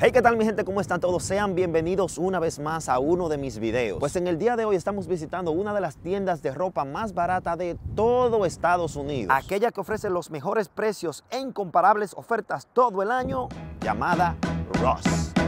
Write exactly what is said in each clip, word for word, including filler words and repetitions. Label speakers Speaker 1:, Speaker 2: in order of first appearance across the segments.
Speaker 1: Hey, ¿qué tal mi gente? ¿Cómo están todos? Sean bienvenidos una vez más a uno de mis videos. Pues en el día de hoy estamos visitando una de las tiendas de ropa más barata de todo Estados Unidos. Aquella que ofrece los mejores precios e incomparables ofertas todo el año, llamada Ross.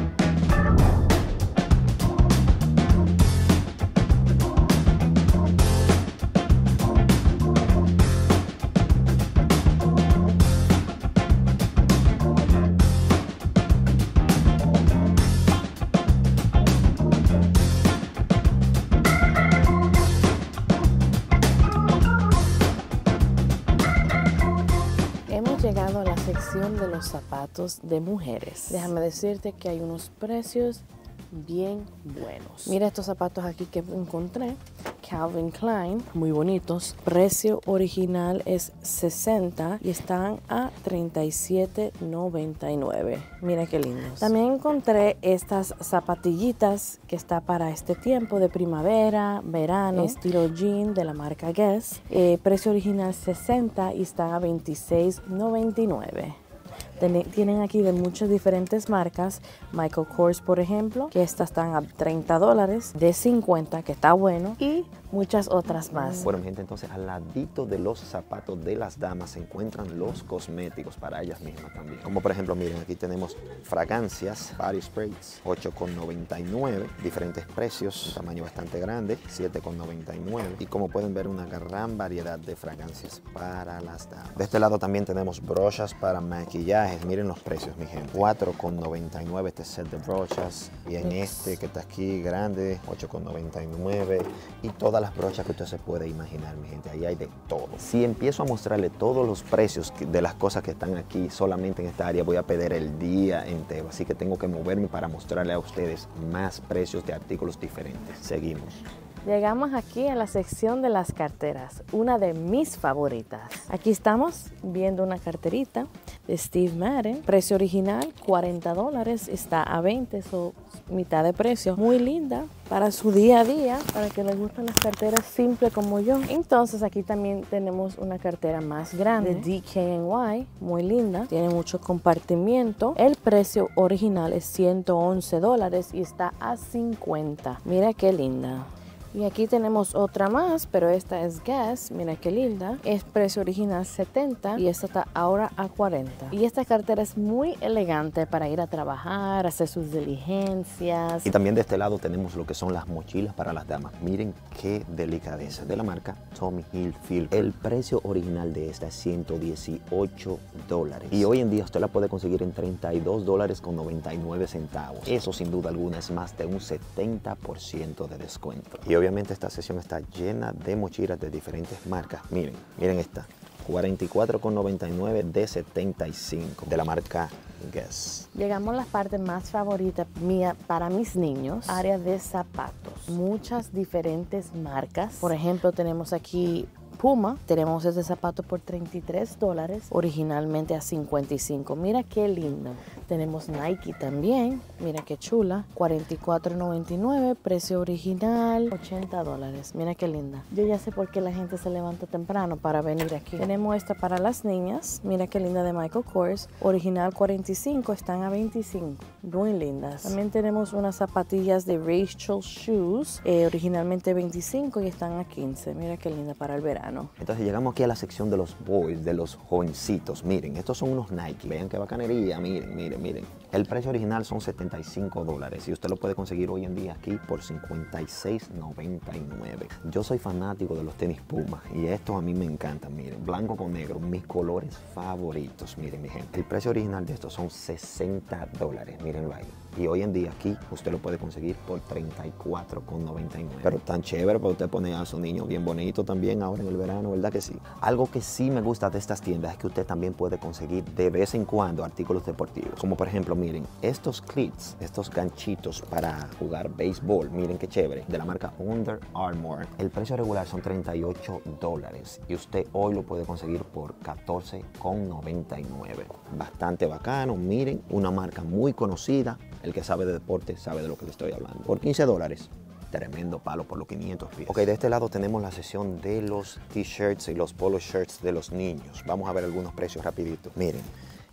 Speaker 2: Llegado a la sección de los zapatos de mujeres. Déjame decirte que hay unos precios bien buenos. Mira estos zapatos aquí que encontré, Calvin Klein, muy bonitos. Precio original es sesenta y están a treinta y siete noventa y nueve. Mira qué lindos. También encontré estas zapatillitas que está para este tiempo de primavera, verano, estilo jean de la marca Guess. Eh, precio original sesenta y están a veintiséis noventa y nueve. Tienen aquí de muchas diferentes marcas, Michael Kors por ejemplo, que estas están a treinta dólares, de cincuenta, que está bueno, y muchas otras más.
Speaker 1: Bueno, mi gente, entonces al ladito de los zapatos de las damas se encuentran los cosméticos para ellas mismas también. Como por ejemplo, miren, aquí tenemos fragancias, body sprays, ocho con noventa y nueve, diferentes precios, un tamaño bastante grande, siete con noventa y nueve. Y como pueden ver, una gran variedad de fragancias para las damas. De este lado también tenemos brochas para maquillaje. Miren los precios, mi gente. cuatro con noventa y nueve este set de brochas. Y en este que está aquí grande, ocho con noventa y nueve. Y todas las brochas que usted se puede imaginar, mi gente. Ahí hay de todo. Si empiezo a mostrarle todos los precios de las cosas que están aquí solamente en esta área, voy a perder el día entero. Así que tengo que moverme para mostrarle a ustedes más precios de artículos diferentes. Seguimos.
Speaker 2: Llegamos aquí a la sección de las carteras, una de mis favoritas. Aquí estamos viendo una carterita de Steve Madden. Precio original cuarenta dólares, está a veinte, so mitad de precio. Muy linda para su día a día, para que les gustan las carteras simples como yo. Entonces aquí también tenemos una cartera más grande de D K N Y, muy linda. Tiene mucho compartimiento. El precio original es ciento once dólares y está a cincuenta. Mira qué linda. Y aquí tenemos otra más, pero esta es Guess. Mira qué linda. Es precio original setenta y esta está ahora a cuarenta. Y esta cartera es muy elegante para ir a trabajar, hacer sus diligencias.
Speaker 1: Y también de este lado tenemos lo que son las mochilas para las damas. Miren qué delicadeza, de la marca Tommy Hilfiger. El precio original de esta es ciento dieciocho dólares. Y hoy en día usted la puede conseguir en treinta y dos dólares con noventa y nueve centavos. Eso sin duda alguna es más de un setenta por ciento de descuento. Y obviamente esta sección está llena de mochilas de diferentes marcas. Miren, miren esta. cuarenta y cuatro con noventa y nueve de setenta y cinco de la marca Guess.
Speaker 2: Llegamos a la parte más favorita mía para mis niños, área de zapatos. Muchas diferentes marcas. Por ejemplo, tenemos aquí Puma. Tenemos este zapato por treinta y tres dólares, originalmente a cincuenta y cinco. Mira qué lindo. Tenemos Nike también. Mira qué chula. cuarenta y cuatro noventa y nueve, precio original ochenta dólares. Mira qué linda. Yo ya sé por qué la gente se levanta temprano para venir aquí. Tenemos esta para las niñas. Mira qué linda de Michael Kors. Original cuarenta y cinco, están a veinticinco. Muy lindas. También tenemos unas zapatillas de Rachel Shoes. Eh, originalmente veinticinco y están a quince. Mira qué linda para el verano.
Speaker 1: Entonces llegamos aquí a la sección de los boys, de los jovencitos. Miren, estos son unos Nike. Vean qué bacanería. Miren, miren, miren. El precio original son setenta y cinco dólares y usted lo puede conseguir hoy en día aquí por cincuenta y seis noventa y nueve. Yo soy fanático de los tenis Puma y estos a mí me encantan. Miren, blanco con negro, mis colores favoritos. Miren, mi gente. El precio original de estos son sesenta dólares. Mírenlo ahí. Y hoy en día aquí usted lo puede conseguir por treinta y cuatro con noventa y nueve. Pero tan chévere para usted poner a su niño bien bonito también ahora en el verano, ¿verdad que sí? Algo que sí me gusta de estas tiendas es que usted también puede conseguir de vez en cuando artículos deportivos. Como por ejemplo, miren, estos cleats, estos ganchitos para jugar béisbol. Miren qué chévere. De la marca Under Armour. El precio regular son treinta y ocho dólares y usted hoy lo puede conseguir por catorce con noventa y nueve. Bastante bacano. Miren, una marca muy conocida. El que sabe de deporte sabe de lo que le estoy hablando. Por quince dólares. Tremendo palo por los quinientos pies. Ok, de este lado tenemos la sección de los t-shirts y los polo shirts de los niños. Vamos a ver algunos precios rapidito. Miren,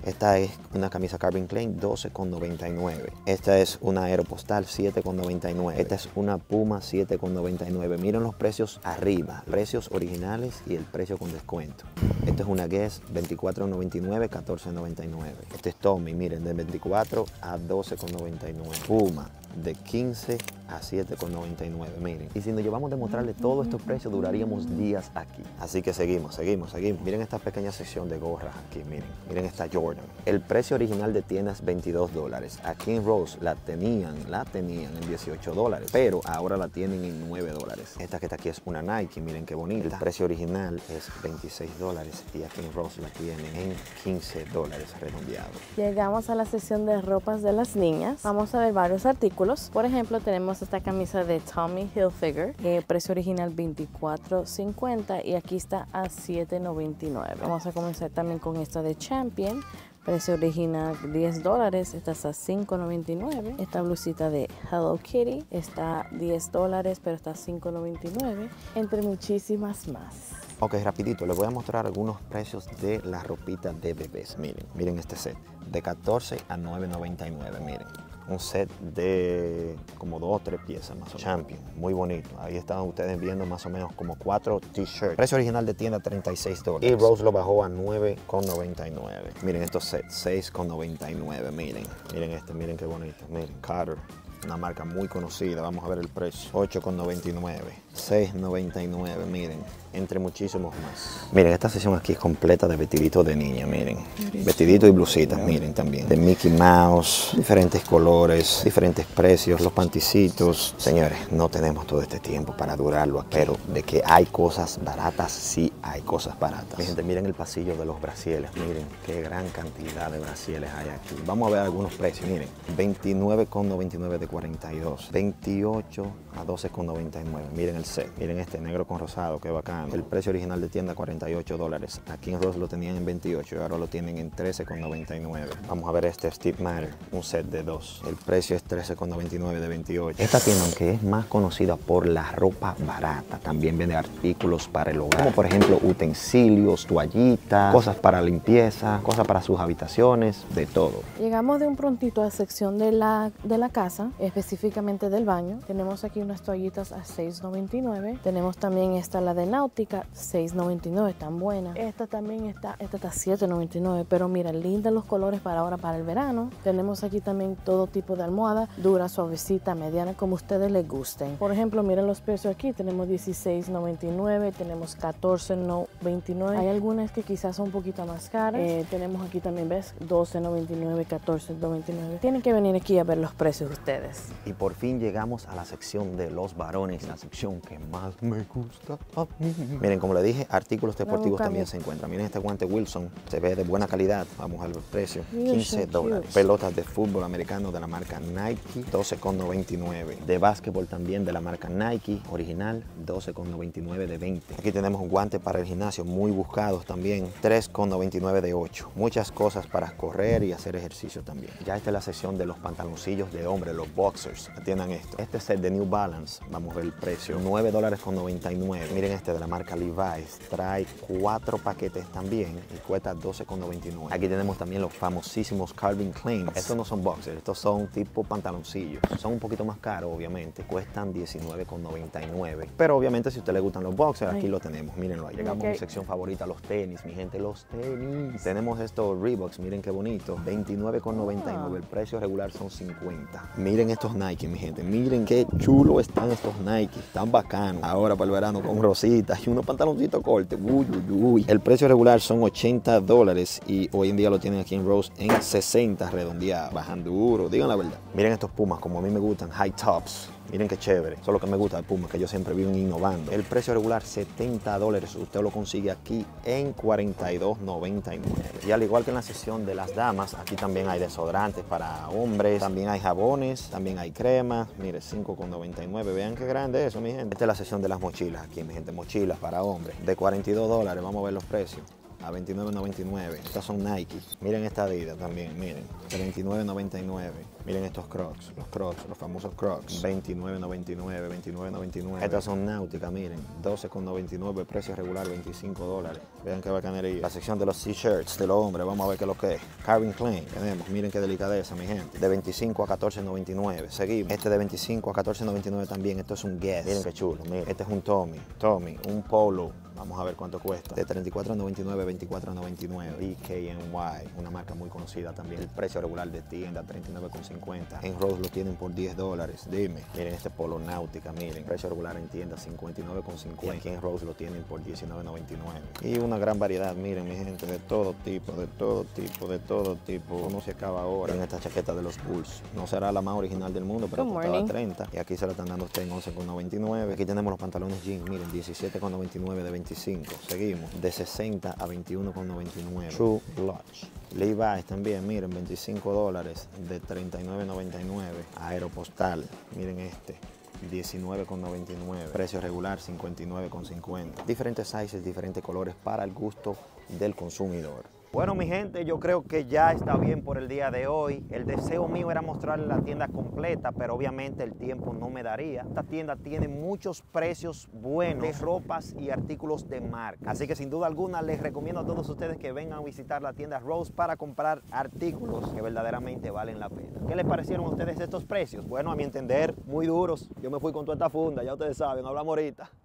Speaker 1: Esta es una camisa Calvin Klein, doce con noventa y nueve. Esta es una Aeropostale, siete con noventa y nueve. Esta es una Puma, siete con noventa y nueve. Miren los precios arriba, precios originales y el precio con descuento. Esta es una Guess, veinticuatro con noventa y nueve, catorce con noventa y nueve. Este es Tommy, miren, de veinticuatro a doce con noventa y nueve. Puma, de quince a siete con noventa y nueve, miren. Y si nos llevamos de mostrarle todos estos precios, duraríamos días aquí. Así que seguimos, seguimos, seguimos. Miren esta pequeña sección de gorras aquí, miren. Miren esta Jordan. El precio original de tienda es veintidós dólares. Aquí en Ross la tenían, la tenían en dieciocho dólares, pero ahora la tienen en nueve dólares. Esta que está aquí es una Nike, miren qué bonita. El precio original es veintiséis dólares y aquí en Ross la tienen en quince dólares redondeado.
Speaker 2: Llegamos a la sección de ropas de las niñas. Vamos a ver varios artículos. Por ejemplo, tenemos esta camisa de Tommy Hilfiger, eh, precio original veinticuatro cincuenta y aquí está a siete noventa y nueve. Vamos a comenzar también con esta de Champion. Precio original diez dólares, esta está a cinco noventa y nueve. Esta blusita de Hello Kitty está a diez dólares, pero está a cinco noventa y nueve, entre muchísimas más.
Speaker 1: Ok, rapidito, les voy a mostrar algunos precios de la ropita de bebés. Miren, miren este set, de catorce a nueve noventa y nueve, miren. Un set de como dos o tres piezas más o menos. Champion, muy bonito. Ahí están ustedes viendo más o menos como cuatro t-shirts. Precio original de tienda treinta y seis dólares. Y Rose lo bajó a nueve con noventa y nueve. Miren estos sets, seis con noventa y nueve. Miren, miren este, miren qué bonito. Miren, Carter. Una marca muy conocida, vamos a ver el precio, ocho con noventa y nueve, seis noventa y nueve, miren, entre muchísimos más. Miren, esta sección aquí es completa de vestiditos de niña, miren, vestiditos y blusitas, miren también, de Mickey Mouse, diferentes colores, diferentes precios, los panticitos. Señores, no tenemos todo este tiempo para durarlo, pero de que hay cosas baratas, sí hay cosas baratas. Mi gente, miren el pasillo de los brasieles, miren qué gran cantidad de brasieles hay aquí. Vamos a ver algunos precios, miren, veintinueve con noventa y nueve de cuarenta y dos, veintiocho a doce con noventa y nueve. Miren el set, miren este negro con rosado, qué bacano. El precio original de tienda cuarenta y ocho dólares. Aquí en Ross lo tenían en veintiocho y ahora lo tienen en trece con noventa y nueve. Vamos a ver este Steve Madden, un set de dos. El precio es trece con noventa y nueve de veintiocho. Esta tienda, aunque es más conocida por la ropa barata, también vende artículos para el hogar, como por ejemplo utensilios, toallitas, cosas para limpieza, cosas para sus habitaciones, de todo.
Speaker 2: Llegamos de un prontito a la sección de la, de la casa, específicamente del baño. Tenemos aquí unas toallitas a seis noventa y nueve. Tenemos también esta, la de Náutica, seis noventa y nueve, tan buena. Esta también está, esta está siete noventa y nueve, pero mira, linda los colores para ahora, para el verano. Tenemos aquí también todo tipo de almohada, dura, suavecita, mediana, como ustedes les gusten. Por ejemplo, miren los precios aquí, tenemos dieciséis noventa y nueve, tenemos catorce noventa y nueve. Hay algunas que quizás son un poquito más caras. Eh, tenemos aquí también, ¿ves? doce noventa y nueve, catorce noventa y nueve. Tienen que venir aquí a ver los precios ustedes.
Speaker 1: Y por fin llegamos a la sección de los varones, la sección que más me gusta a mí. Miren, como le dije, artículos deportivos también se encuentran. Miren este guante Wilson, se ve de buena calidad. Vamos a ver el precio, quince dólares. Pelotas de fútbol americano de la marca Nike, doce con noventa y nueve. De básquetbol también de la marca Nike, original, doce con noventa y nueve de veinte. Aquí tenemos un guante para el gimnasio, muy buscados también, tres con noventa y nueve de ocho. Muchas cosas para correr y hacer ejercicio también. Ya esta es la sección de los pantaloncillos de hombre, los boxers. Atiendan esto. Este set de New Balance, vamos a ver el precio, nueve dólares con noventa y nueve. Miren este de la marca Levi's, trae cuatro paquetes también y cuesta doce con noventa y nueve. Aquí tenemos también los famosísimos Calvin Klein. Estos no son boxers, estos son tipo pantaloncillos. Son un poquito más caros, obviamente, cuestan diecinueve con noventa y nueve. Pero obviamente si a usted le gustan los boxers, aquí lo tenemos, mírenlo ahí. Llegamos okay. a mi sección favorita, los tenis, mi gente, los tenis. Tenemos estos Reeboks, miren qué bonito, veintinueve con noventa y nueve. El precio regular son cincuenta. Miren estos Nike, mi gente, miren qué chulo están estos Nike, están bacanos. Ahora para el verano con rositas y unos pantaloncitos cortos. Uy, uy, uy. El precio regular son ochenta dólares y hoy en día lo tienen aquí en Rose en sesenta redondeados. Bajan duro, digan la verdad. Miren estos Pumas, como a mí me gustan, high tops. Miren qué chévere. Eso es lo que me gusta de Puma, que ellos siempre viven innovando. El precio regular, setenta dólares. Usted lo consigue aquí en cuarenta y dos noventa y nueve. Y al igual que en la sección de las damas, aquí también hay desodorantes para hombres. También hay jabones, también hay cremas. Mire, cinco con noventa y nueve. Vean qué grande es eso, mi gente. Esta es la sección de las mochilas. Aquí, mi gente, mochilas para hombres. De cuarenta y dos dólares. Vamos a ver los precios. A veintinueve noventa y nueve. Estas son Nike. Miren esta Adidas también, miren. De veintinueve noventa y nueve. Miren estos Crocs, los Crocs, los famosos Crocs. veintinueve noventa y nueve, veintinueve noventa y nueve. Estas son náuticas, miren, doce noventa y nueve, precio regular veinticinco dólares. Vean qué bacanería. La sección de los t-shirts de los hombres, vamos a ver qué es lo que es. Calvin Klein, tenemos, miren qué delicadeza, mi gente. De veinticinco a catorce noventa y nueve. Seguimos. Este de veinticinco a catorce noventa y nueve también. Esto es un Guess. Miren qué chulo, miren. Este es un Tommy, Tommy, un Polo. Vamos a ver cuánto cuesta. De treinta y cuatro noventa y nueve, veinticuatro noventa y nueve. B K N Y, una marca muy conocida también. El precio regular de tienda, treinta y nueve cincuenta. En Rose lo tienen por diez dólares. Dime. Miren este Polo Náutica, miren. Precio regular en tienda, cincuenta y nueve cincuenta. Y aquí en Rose lo tienen por diecinueve noventa y nueve. Y una gran variedad, miren mi gente, de todo tipo, de todo tipo, de todo tipo. No se acaba ahora. En esta chaqueta de los Bulls. No será la más original del mundo, pero costaba treinta. Y aquí se la están dando a usted en once noventa y nueve. Aquí tenemos los pantalones jeans, miren, diecisiete noventa y nueve de veinticinco. Seguimos, de sesenta a veintiuno noventa y nueve. True Lodge. Levi's también, miren, veinticinco dólares, de treinta y nueve noventa y nueve. Aeropostal, miren este, diecinueve noventa y nueve. Precio regular, cincuenta y nueve cincuenta. Diferentes sizes, diferentes colores para el gusto del consumidor. Bueno, mi gente, yo creo que ya está bien por el día de hoy. El deseo mío era mostrarles la tienda completa, pero obviamente el tiempo no me daría. Esta tienda tiene muchos precios buenos de ropas y artículos de marca. Así que sin duda alguna les recomiendo a todos ustedes que vengan a visitar la tienda Rose para comprar artículos que verdaderamente valen la pena. ¿Qué les parecieron a ustedes estos precios? Bueno, a mi entender, muy duros. Yo me fui con toda esta funda, ya ustedes saben, hablamos ahorita.